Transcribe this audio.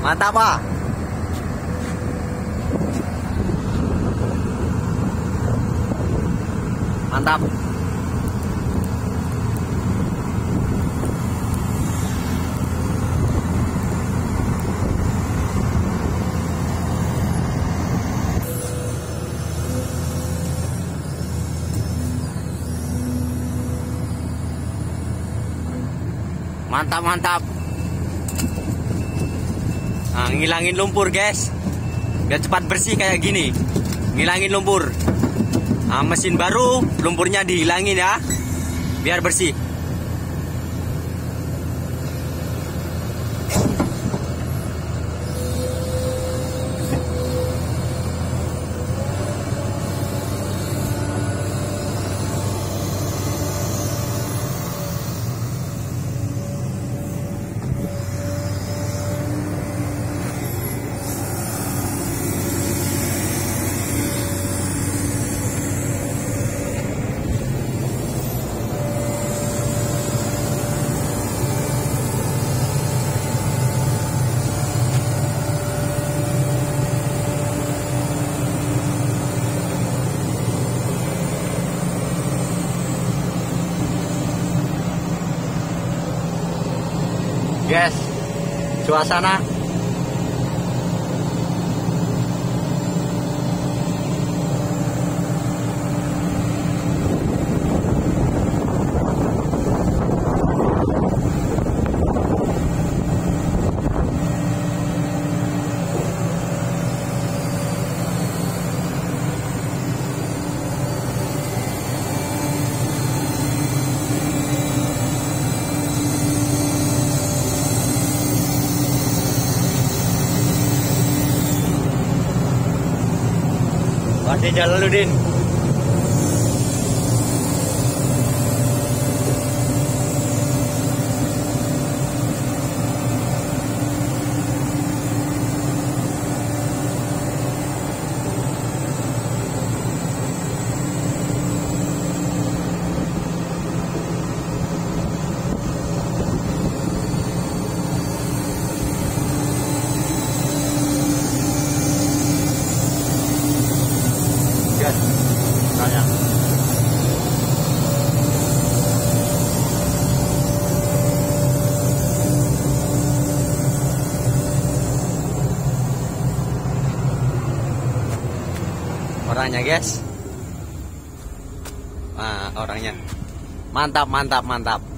Mantap, Pak. Mantap. Mantap, mantap. Nah, ngilangin lumpur, guys. Biar cepat bersih kayak gini. Ngilangin lumpur. Nah, mesin baru, lumpurnya dihilangin ya. Biar bersih. Guys, suasana Pasti jalan lu, Din. Tanya. Orangnya, guys. Nah, orangnya. Mantap, mantap, mantap.